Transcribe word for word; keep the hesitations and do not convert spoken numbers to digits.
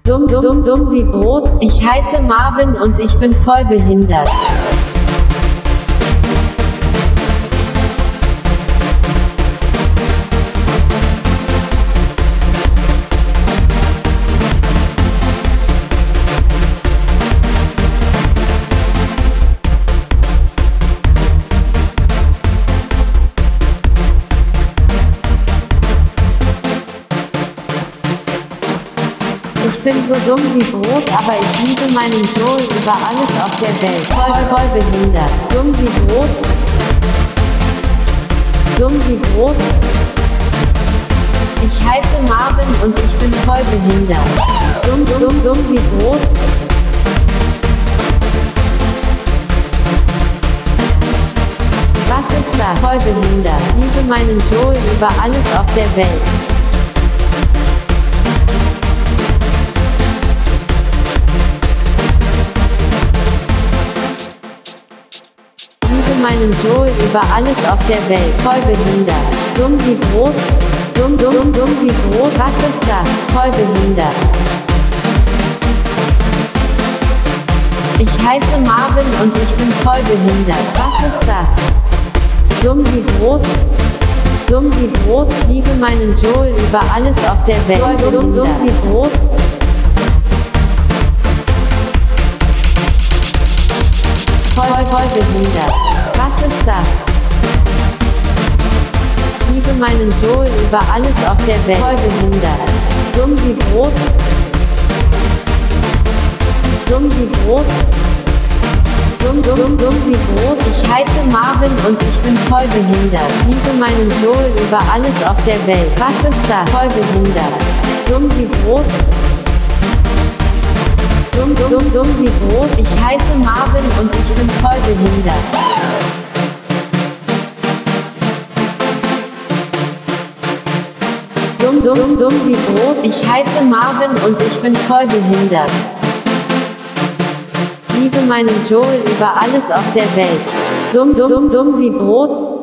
Dumm, dumm, dumm, dumm wie Brot. Ich heiße Marvin und ich bin voll behindert. Ich bin so dumm wie Brot, aber ich liebe meinen Joel über alles auf der Welt. Voll, voll behindert. Dumm wie Brot. Dumm wie Brot. Ich heiße Marvin und ich bin voll behindert. Dumm, dumm, dumm wie Brot. Was ist das? Voll behindert. Liebe meinen Joel über alles auf der Welt. Meinen Joel über alles auf der Welt. Voll behindert. Dumm wie Brot. Dumm, dumm, dumm wie Brot. Was ist das? Voll behindert. Ich heiße Marvin und ich bin voll behindert. Was ist das? Dumm wie Brot. Dumm wie Brot. Liebe meinen Joel über alles auf der Welt. Voll dumm, dumm wie Brot. Voll, voll behindert. Was ist das? Liebe meinen Joel über alles auf der Welt. Voll behindert. Dumm wie Brot. Dumm wie Brot. Dumm, dumm, dumm wie Brot. Ich heiße Marvin und ich bin voll behindert. Liebe meinen Joel über alles auf der Welt. Was ist das? Voll behindert. Dumm wie Brot. Dumm, dumm, dumm wie Brot. Ich heiße Marvin und ich bin voll behindert. Dumm, dumm, dumm wie Brot. Ich heiße Marvin und ich bin voll behindert. Liebe meinen Joel über alles auf der Welt. Dumm, dumm, dumm wie Brot.